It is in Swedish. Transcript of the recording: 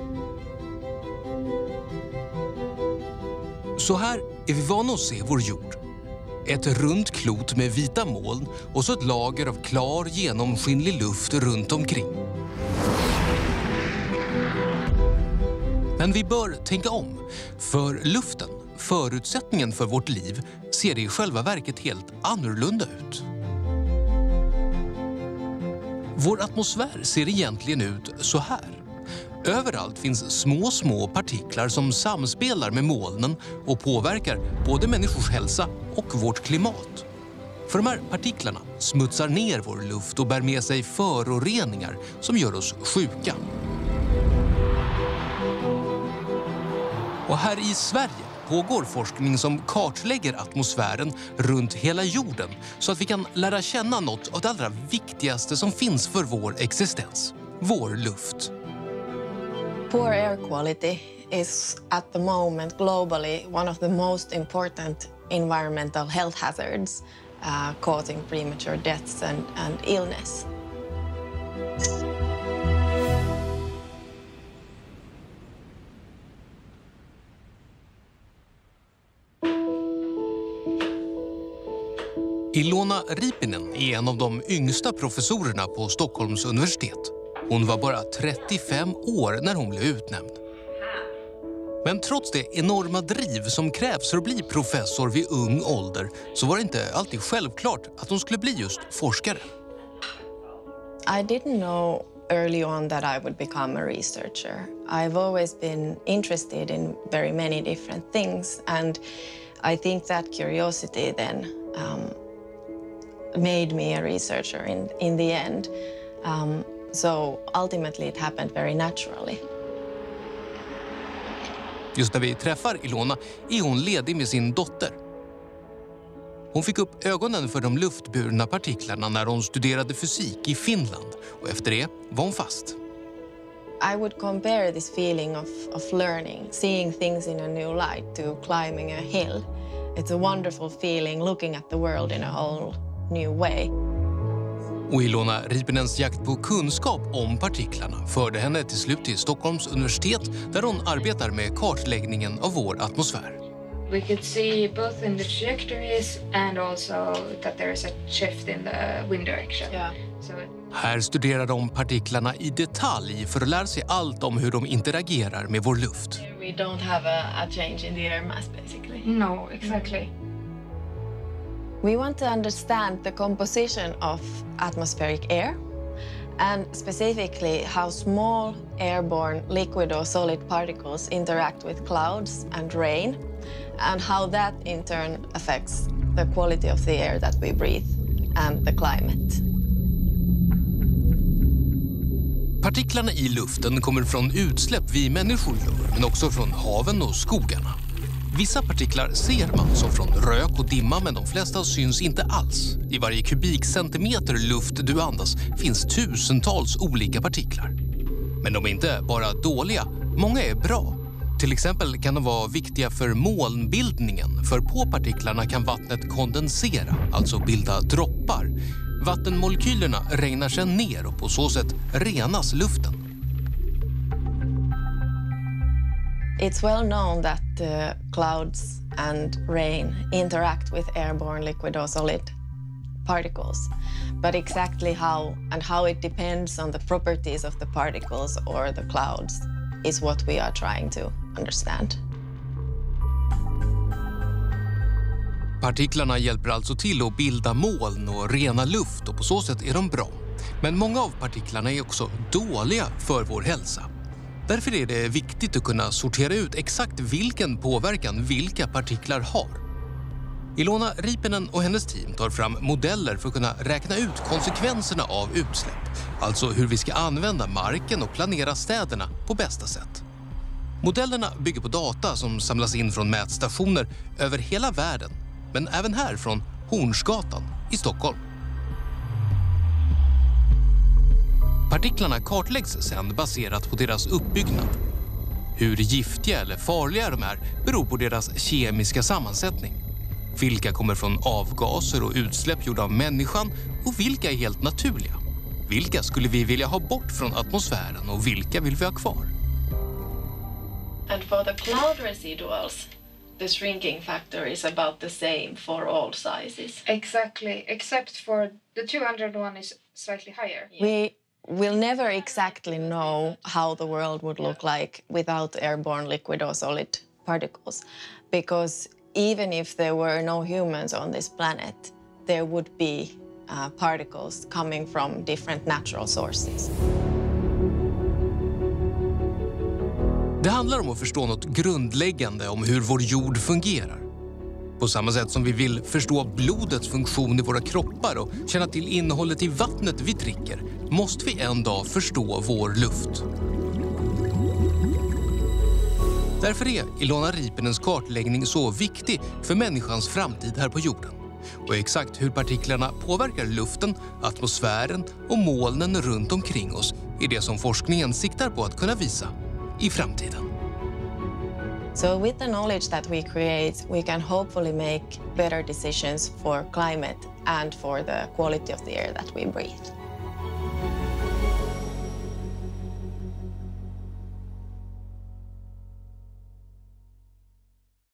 Så här är vi vana att se vår jord. Ett runt klot med vita moln och så ett lager av klar genomskinlig luft runt omkring. Men vi bör tänka om, för luften, förutsättningen för vårt liv, ser i själva verket helt annorlunda ut. Vår atmosfär ser egentligen ut så här. Överallt finns små partiklar som samspelar med molnen och påverkar både människors hälsa och vårt klimat. För de här partiklarna smutsar ner vår luft och bär med sig föroreningar som gör oss sjuka. Och här i Sverige pågår forskning som kartlägger atmosfären runt hela jorden så att vi kan lära känna något av det allra viktigaste som finns för vår existens, vår luft. Poor air quality is at the moment globally one of the most important environmental health hazards, causing premature deaths and illness. Ilona Riipinen är en av de yngsta professorerna på Stockholms universitet. Hon var bara 35 år när hon blev utnämnd. Men trots det enorma driv som krävs för att bli professor vid ung ålder så var det inte alltid självklart att hon skulle bli just forskare. I didn't know early on that I would become a researcher. I've always been interested in very many different things, and I think that curiosity then made me a researcher in the end. So ultimately it happened very naturally. Just när vi träffar Ilona är hon ledig med sin dotter. Hon fick upp ögonen för de luftburna partiklarna när hon studerade fysik i Finland och efter det var hon fast. I would compare this feeling of learning, seeing things in a new light, to climbing a hill. It's a wonderful feeling looking at the world in a whole new way. Och Ilona Riipinens jakt på kunskap om partiklarna förde henne till slut till Stockholms universitet där hon arbetar med kartläggningen av vår atmosfär. We could see both in the trajectories and also that there is a shift in the wind direction. Yeah. Här studerar de partiklarna i detalj för att lära sig allt om hur de interagerar med vår luft. We don't have a change in the air mass basically. No, exactly. We want to understand the composition of atmospheric air and specifically how small airborne liquid or solid particles interact with clouds and rain and how that in turn affects the quality of the air that we breathe and the climate. Partiklarna i luften kommer från utsläpp vi människor gör, men också från haven och skogarna. Vissa partiklar ser man som från rök och dimma, men de flesta syns inte alls. I varje kubikcentimeter luft du andas finns tusentals olika partiklar. Men de är inte bara dåliga, många är bra. Till exempel kan de vara viktiga för molnbildningen, för på partiklarna kan vattnet kondensera, alltså bilda droppar. Vattenmolekylerna regnar sedan ner och på så sätt renas luften. It's well known that clouds and rain interact with airborne liquid or solid particles, but exactly how it depends on the properties of the particles or the clouds is what we are trying to understand. Partiklarna hjälper alltså till att bilda moln och rena luft och på så sätt är de bra. Men många av partiklarna är också dåliga för vår hälsa. Därför är det viktigt att kunna sortera ut exakt vilken påverkan vilka partiklar har. Ilona Riipinen och hennes team tar fram modeller för att kunna räkna ut konsekvenserna av utsläpp. Alltså hur vi ska använda marken och planera städerna på bästa sätt. Modellerna bygger på data som samlas in från mätstationer över hela världen, men även här från Hornsgatan i Stockholm. Partiklarna kartläggs sedan baserat på deras uppbyggnad. Hur giftiga eller farliga de är beror på deras kemiska sammansättning. Vilka kommer från avgaser och utsläpp gjorda av människan och vilka är helt naturliga? Vilka skulle vi vilja ha bort från atmosfären och vilka vill vi ha kvar? And for the cloud residuals, the shrinking factor is about the same for all sizes. Exactly, except for the 201 is slightly higher. We will never exactly know how the world would look like without airborne liquid or solid particles, because even if there were no humans on this planet, there would be particles coming from different natural sources. Det handlar om att förstå något grundläggande om hur vår jord fungerar. På samma sätt som vi vill förstå blodets funktion i våra kroppar och känna till innehållet i vattnet vi dricker, måste vi en dag förstå vår luft. Därför är Ilona Riipinens kartläggning så viktig för människans framtid här på jorden. Och exakt hur partiklarna påverkar luften, atmosfären och molnen runt omkring oss är det som forskningen siktar på att kunna visa i framtiden. So with the knowledge that we create, we can hopefully make better decisions for climate and for the quality of the air that we breathe.